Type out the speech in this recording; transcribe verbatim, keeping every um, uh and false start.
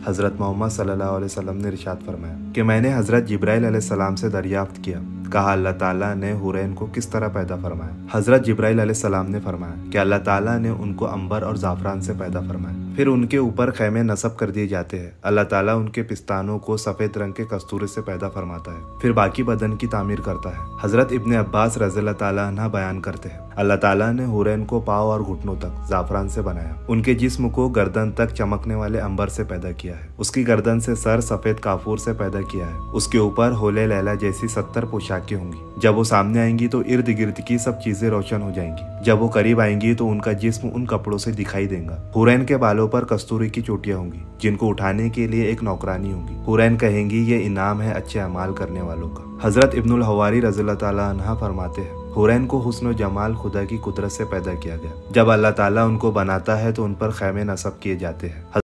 हजरत मोहम्मद सल्लल्लाहु अलैहि वसल्लम ने इरशाद फरमाया कि मैंने हजरत जिब्राइल अलैहिस्सलाम से दरियाफ्त किया, कहा अल्लाह ताला ने हुरैन को किस तरह पैदा फरमाया। हजरत जिब्राइल अलैहिस्सलाम ने फरमाया कि अल्लाह ताला ने उनको अंबर और जाफरान से पैदा फरमाया। फिर उनके ऊपर खैमे नस्ब कर दिए जाते हैं। अल्लाह ताला उनके पिस्तानों को सफेद रंग के कस्तूरे से पैदा फरमाता है, फिर बाकी बदन की तामीर करता है। हजरत इब्ने अब्बास रज़ियल्लाहु ताला अन्हा बयान करते हैं, अल्लाह ताला ने हुरैन को पाँव और घुटनों तक जाफरान से बनाया। उनके जिस्म को गर्दन तक चमकने वाले अंबर से पैदा किया है। उसकी गर्दन से सर सफेद काफूर से पैदा किया है। उसके ऊपर होले लैला जैसी सत्तर पोशाकें होंगी। जब वो सामने आएंगी तो इर्द गिर्द की सब चीजें रोशन हो जाएंगी। जब वो करीब आएंगी तो उनका जिस्म उन कपड़ों से दिखाई देगा। हुरैन के बालों पर कस्तूरी की चोटियां होंगी, जिनको उठाने के लिए एक नौकरानी होगी। हुरैन कहेंगी ये इनाम है अच्छे अमाल करने वालों का। हजरत इब्नुल हवारी रज़ियल्लाहु ताला अन्हा फरमाते हैं, हुरैन को हुस्न व जमाल खुदा की कुदरत से पैदा किया गया। जब अल्लाह ताला उनको बनाता है तो उन पर खैमे नस्ब किए जाते हैं।